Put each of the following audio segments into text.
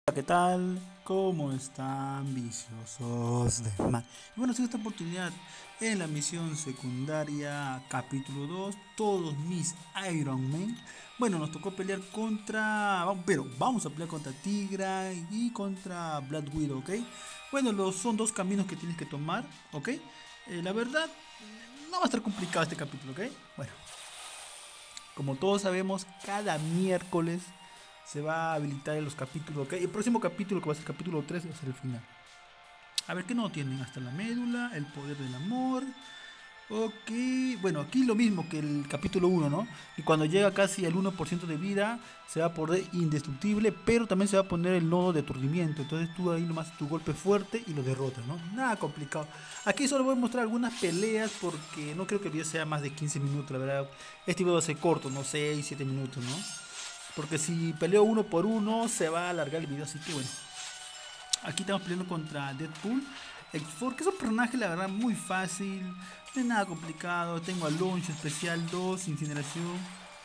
Hola, ¿qué tal? ¿Cómo están viciosos de mar? Y bueno, en esta oportunidad en la misión secundaria capítulo 2 todos mis Iron Man. Bueno, nos tocó pelear pero vamos a pelear contra Tigra y contra Black Widow, ¿ok? Bueno, son dos caminos que tienes que tomar, ¿ok? La verdad, no va a estar complicado este capítulo, ¿ok? Bueno, como todos sabemos, cada miércoles se va a habilitar en los capítulos, ¿ok? El próximo capítulo, que va a ser el capítulo 3, va a ser el final. A ver, ¿qué no tienen? Hasta la médula, el poder del amor. Ok, bueno, aquí lo mismo que el capítulo uno, ¿no? Y cuando llega casi al 1% de vida, se va a poner indestructible, pero también se va a poner el nodo de aturdimiento. Entonces tú ahí nomás tu golpe fuerte y lo derrotas, ¿no? Nada complicado. Aquí solo voy a mostrar algunas peleas porque no creo que el video sea más de 15 minutos, la verdad. Este video va a ser corto, ¿no? 6, 7 minutos, ¿no? Porque si peleo uno por uno, se va a alargar el video, así que bueno. Aquí estamos peleando contra Deadpool. X4, que es un personaje, la verdad, muy fácil. No es nada complicado. Tengo a Launch especial 2, incineración.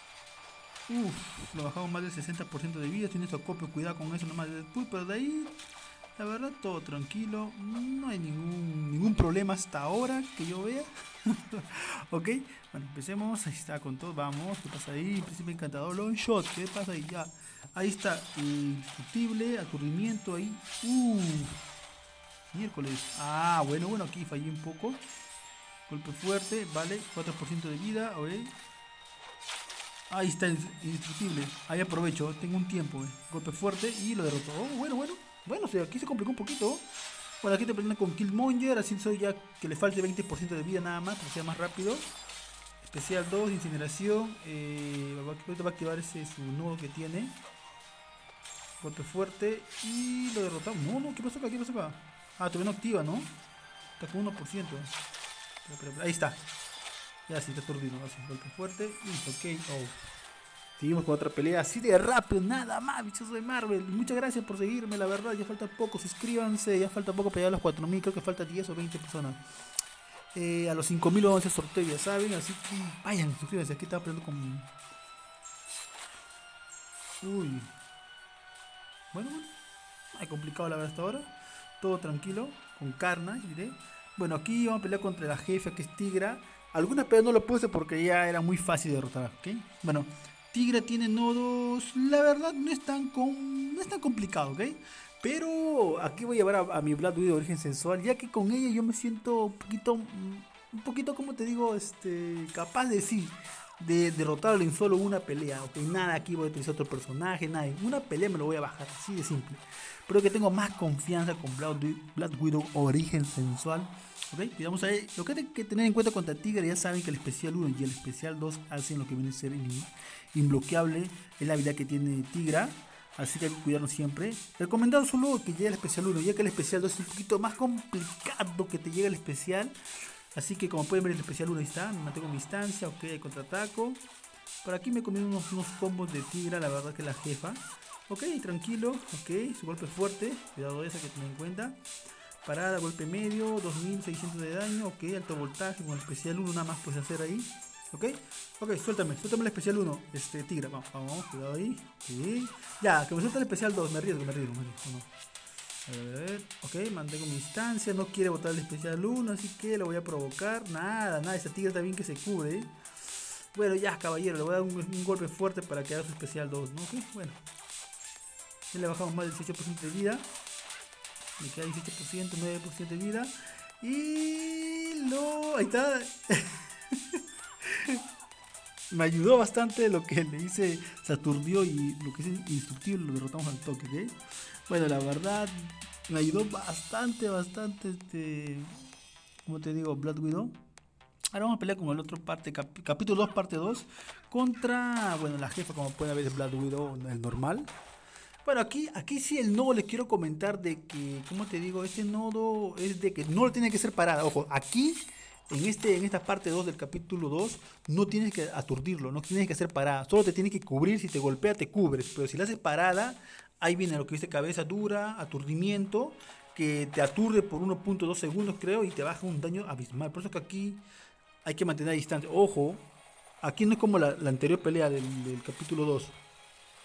Uf, lo bajamos más del 60% de vida. Tiene su acopio, cuidado con eso nomás de Deadpool. Pero de ahí, la verdad, todo tranquilo. No hay ningún problema hasta ahora que yo vea. Ok, bueno, empecemos. Ahí está con todo. Vamos, ¿qué pasa ahí? Príncipe encantador, long shot. ¿Qué pasa ahí? Ya. Ahí está, indestructible, aturdimiento ahí. Miércoles. Ah, bueno, aquí fallé un poco. Golpe fuerte, vale. 4% de vida, ok. Ahí está, indestructible. Ahí aprovecho, tengo un tiempo. Golpe fuerte y lo derrotó. Oh, bueno. Bueno, o sea, aquí se complicó un poquito. Bueno, aquí te presento con Killmonger. Así soy ya que le falte 20% de vida nada más, para que sea más rápido. Especial 2, incineración. Ahorita va a activar ese su nudo que tiene. Golpe fuerte y lo derrotamos. No, ¿qué pasó acá? ¿Qué pasó acá? Ah, todavía no activa, ¿no? Está con 1%. Ahí está. Ya sí, está aturdido. Así, golpe fuerte. Listo, ok. Oh. Seguimos con otra pelea así de rápido, nada más, bichos de Marvel. Muchas gracias por seguirme, la verdad, ya falta poco, suscríbanse, ya falta poco para llegar a los 4000, creo que falta 10 o 20 personas. A los 5000 vamos a hacer sorteo, ya saben, así que vayan, suscríbanse, aquí estaba peleando con... Uy, bueno, hay complicado la verdad hasta ahora. Todo tranquilo, con Carnage, diré. Bueno, aquí vamos a pelear contra la jefa que es Tigra. Algunas peleas no lo puse porque ya era muy fácil de derrotar, ¿ok? Bueno, Tigra tiene nodos, la verdad no es tan complicado, ¿ok? Pero aquí voy a llevar a mi Black Widow de origen sensual, ya que con ella yo me siento un poquito, como te digo, capaz de sí, de derrotarlo en solo una pelea, ok, nada aquí voy a utilizar otro personaje, nada, en una pelea me lo voy a bajar, así de simple. Pero que tengo más confianza con Black Widow origen sensual. Ok, y vamos a ver, lo que hay que tener en cuenta contra Tigre, ya saben que el especial 1 y el especial 2 hacen lo que viene a ser inbloqueable, es la habilidad que tiene Tigra, así que hay que cuidarnos siempre. Recomendado solo que llegue el especial 1, ya que el especial 2 es un poquito más complicado que te llegue el especial. Así que como pueden ver el especial 1 ahí está, me mantengo mi distancia, ok, contraataco. Por aquí me comí unos combos de Tigra, la verdad que la jefa. Ok, tranquilo, ok, su golpe fuerte, cuidado esa que tener en cuenta. Parada, golpe medio, 2600 de daño, ok, alto voltaje, con el especial 1 nada más puedes hacer ahí. Ok, suéltame el especial 1, Tigra, vamos, cuidado ahí. Ok, ya, que me suelta el especial 2, me arriesgo, no. A ver, ok, mantengo mi distancia, no quiere botar el especial 1, así que lo voy a provocar. Nada, esa Tigra está bien que se cubre. Bueno, ya, caballero, le voy a dar un golpe fuerte para que haga su especial 2, ¿no? Ok, bueno. Ya le bajamos más del 18% de vida. Me queda 18%, 9% de vida. Y lo... Ahí está. Me ayudó bastante lo que le hice, se aturdió y lo que es indestructible lo derrotamos al toque, ¿ok? Bueno, la verdad, me ayudó bastante, como te digo, Blood Widow. Ahora vamos a pelear con el otro parte, capítulo 2, parte 2, contra, bueno, la jefa, como pueden ver, es Blood Widow, el normal. Bueno, aquí sí el nodo les quiero comentar de que, como te digo, este nodo es de que no lo tiene que ser parada. Ojo, aquí, en esta parte 2 del capítulo 2 no tienes que aturdirlo, no tienes que hacer parada. Solo te tienes que cubrir, si te golpea te cubres. Pero si la haces parada, ahí viene lo que dice cabeza dura, aturdimiento, que te aturde por 1.2 segundos creo y te baja un daño abismal. Por eso que aquí hay que mantener distancia. Ojo, aquí no es como la anterior pelea del capítulo 2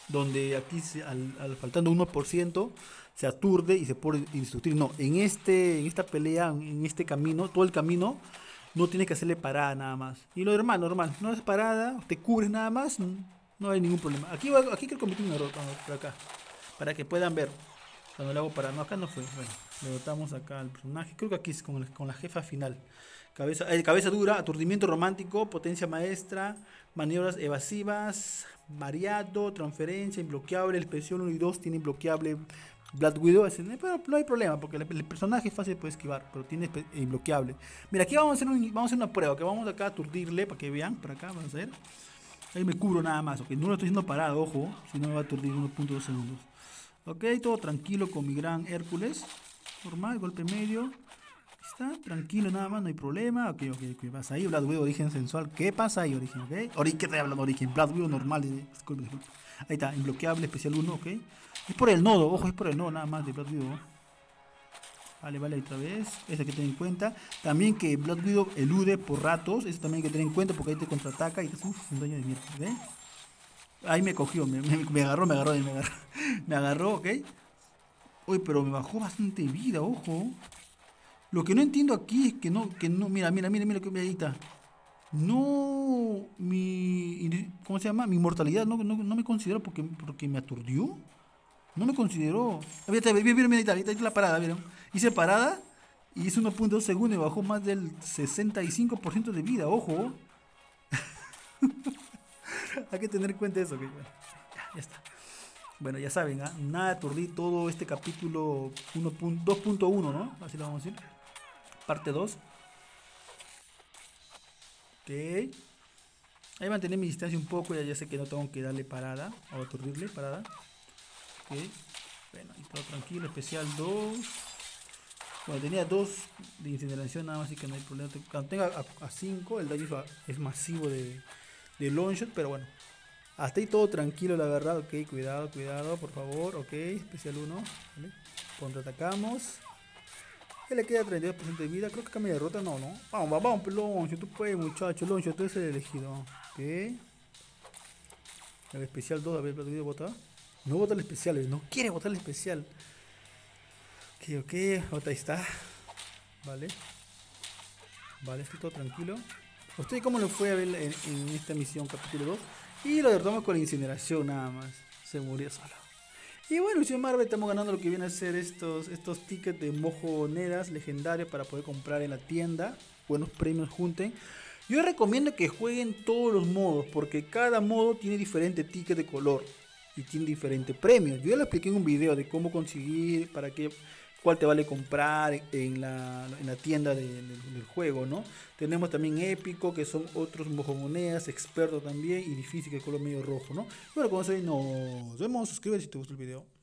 donde aquí al faltando 1% se aturde y se pone indestructible. No, en esta pelea, en este camino, todo el camino, no tienes que hacerle parada nada más. Y lo normal, normal, no es parada, te cubres nada más, no hay ningún problema. Aquí creo que cometí un error, vamos por acá, para que puedan ver. Cuando le hago parada, no, acá no fue. Bueno, le botamos acá al personaje, creo que aquí es con la jefa final. Cabeza dura, aturdimiento romántico, potencia maestra, maniobras evasivas, mareado, transferencia, imbloqueable, especial 1 y 2 tiene imbloqueable Black Widow, pero no hay problema porque el personaje es fácil de esquivar, pero tiene imbloqueable. Mira, aquí vamos a hacer una prueba, que vamos acá a aturdirle para que vean, por acá vamos a ver. Ahí me cubro nada más, ok, no lo estoy haciendo parado, ojo, si no me va a aturdir 1.2 segundos. Ok, todo tranquilo con mi gran Hércules, normal, golpe medio. Está tranquilo nada más, no hay problema. Ok, ¿qué pasa ahí? Black Widow, origen sensual. ¿Qué pasa ahí, origen? Ok. ¿Qué estoy hablando, origen? Black Widow normal. Disculpe. Ahí está, imbloqueable, especial 1, ok. Es por el nodo, ojo, es por el nodo nada más de Black Widow. Vale, otra vez. Eso hay que tener en cuenta. También que Black Widow elude por ratos. Eso también hay que tener en cuenta porque ahí te contraataca y te hace un daño de mierda, ¿ok? Ahí me cogió, me agarró, me agarró, ok. Uy, pero me bajó bastante vida, ojo. Lo que no entiendo aquí es que no, mira que me edita. No, ¿cómo se llama? Mi mortalidad no me consideró porque me aturdió. No me consideró. Mira, ahí está la parada, ¿vieron? Hice parada y hice 1.2 segundos y bajó más del 65% de vida, ojo. Hay que tener en cuenta eso. Bueno, ya está. Bueno, ya saben, ¿eh? Nada de aturdir todo este capítulo 2.1, ¿no? Así lo vamos a decir. Parte 2. Ok. Ahí mantener mi distancia un poco. Ya sé que no tengo que darle parada. O aturdirle parada. Ok. Bueno, ahí todo tranquilo. Especial 2. Bueno, tenía 2 de incineración nada más, así que no hay problema. Cuando tenga a 5, el daño es masivo de longshot. Pero bueno, hasta ahí todo tranquilo, la verdad. Ok, cuidado, por favor. Ok, especial 1. ¿Vale? Contraatacamos. Que le queda 32% de vida. Creo que acá me derrota. No. Vamos, Loncho. Tú puedes, muchacho. Loncho, tú eres el elegido. Ok. El especial 2. A ver, el votar. No vota el especial. No quiere votar el especial. Ok. Ahí está. Vale, estoy todo tranquilo. ¿Usted cómo le fue a ver en esta misión, capítulo 2? Y lo derrotamos con la incineración nada más. Se murió solo. Y bueno, Misión Marvel, estamos ganando lo que viene a ser estos tickets de mojonedas legendarios para poder comprar en la tienda. Buenos premios junten. Yo recomiendo que jueguen todos los modos, porque cada modo tiene diferente ticket de color y tiene diferentes premios. Yo ya lo expliqué en un video de cómo conseguir, cuál te vale comprar en la tienda del juego, ¿no? Tenemos también épico, que son otros mojomonedas, experto también, y difícil, que color medio rojo, ¿no? Bueno, con eso nos vemos, suscríbete si te gustó el video.